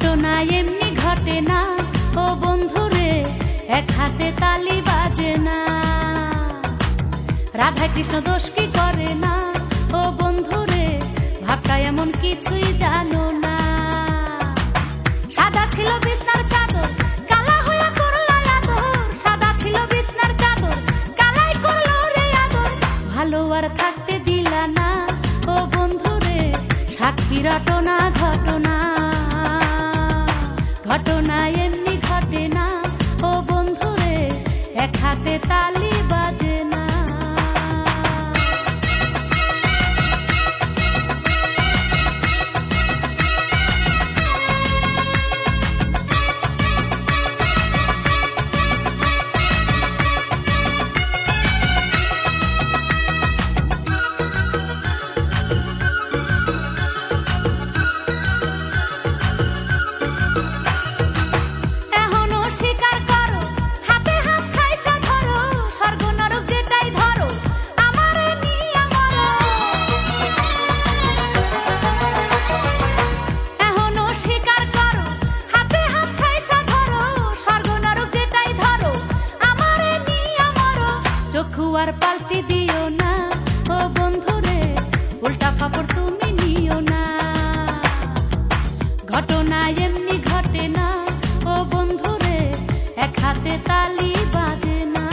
ঘটনা এমনি ঘটে না ও বন্ধুরে, এক হাতে তালি বাজে না। রাধা কৃষ্ণ দোষ কি করে না ও বন্ধুরে, ভাবটা এমন কিছুই জানো না। সাদা ছিল বিছনার চাদর, কালা হইয়া করলা আদর। সাদা ছিল বিছনার চাদর, কালাই করলো রে আদর। ভালো আর থাকতে দিলা না ও বন্ধুরে, সাক্ষী রটনা ঘটনা। ঘটনা এমনি ঘটে না ও বন্ধুরে, এক হাতে তালি বাজে না। স্বীকার করো, হাতে হাত ঠাইসা ধরো, স্বর্গ নরক যেটাই ধরো, আমারে নিয়া মরো। এখনো স্বীকার করো, হাতে হাত ঠাইসা ধরো, স্বর্গ নরক যেটাই ধরো, আমারে নিয়া মরো। চক্ষু আর পাল্টি দিও না ও বন্ধুরে, উল্টা খবর তুমি নিও না। ঘটনা এমনি ঘটে না ও বন্ধুরে, এক হাতে তালি বাজে না।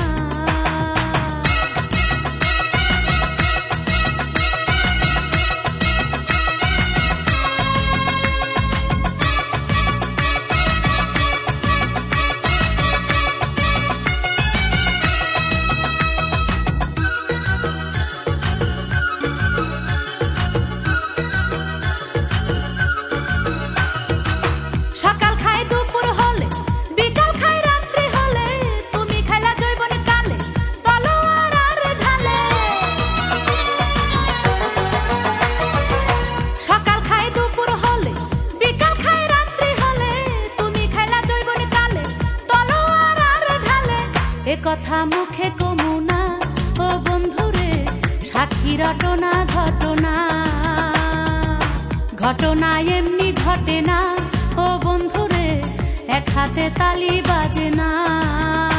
সকাল খায় দুপুর হলে, বিকাল খায় রাত্রি হলে, তুমি খাইলা জৈবন কালে, তলোয়ার আর ঢালে। সকাল খায় দুপুর হলে, বিকাল খায় রাত্রি হলে, তুমি খাইলা জৈবন কালে, তলোয়ার আর ঢালে। এ কথা মুখে কমু না ও বন্ধুরে, সাক্ষী রটনা ঘটনা। ঘটনা এমনি ঘটে না ও বন্ধুরে, এক হাতে তালি বাজে না।